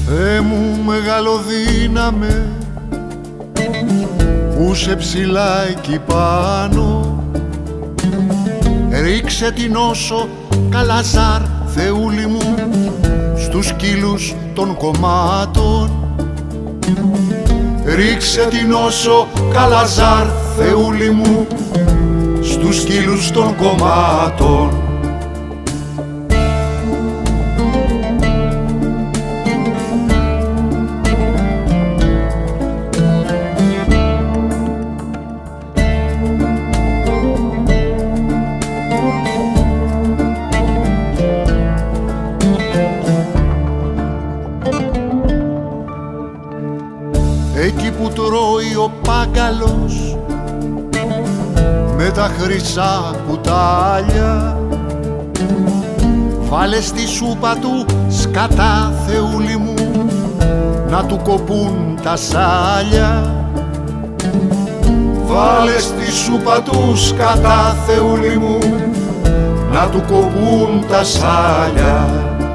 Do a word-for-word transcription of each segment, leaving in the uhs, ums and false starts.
Θεέ μου μεγαλοδύναμε που σε ψηλά εκεί πάνω, ρίξε την όσο Καλαζάρ, Θεούλη μου, στους σκύλους των κομμάτων. Ρίξε την όσο Καλαζάρ, Θεούλη μου, στους σκύλους των κομμάτων. Εκεί που τρώει ο πάγκαλος με τα χρυσά κουτάλια, βάλε στη σούπα του σκατά, Θεούλη μου, να του κοπούν τα σάλια. Βάλε στη σούπα του σκατά, Θεούλη μου, να του κοπούν τα σάλια.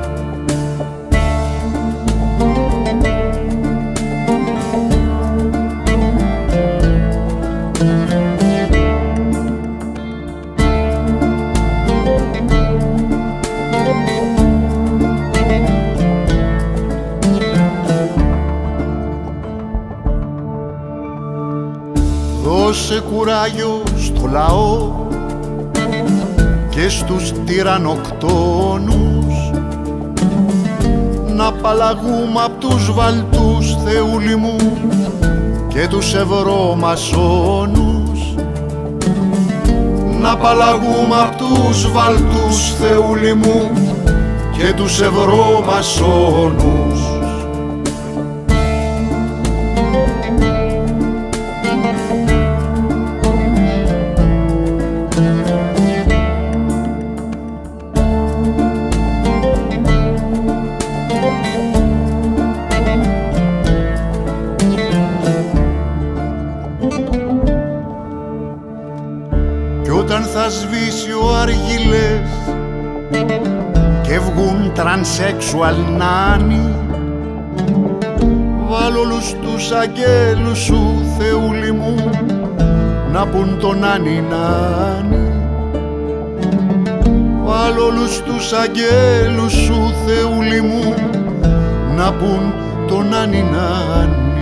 Δώσε κουράγιο στο λαό και στους τυραννοκτόνους, να απαλλαγούμε απ' τους βαλτούς, Θεούλη μου, και τους ευρωμασόνους. Να απαλλαγούμε απ' τους βαλτούς, Θεούλη μου, και τους ευρωμασόνους. Κι όταν θα σβήσει ο αργυλές και βγουν τρανσέξουαλ νάνοι, βάλ' όλους τους αγγέλους σου, Θεούλη μου, να πουν τον νάνι νάνι. Βάλ' όλους τους αγγέλους σου, Θεούλη μου, να πουν τον νάνι νάνι.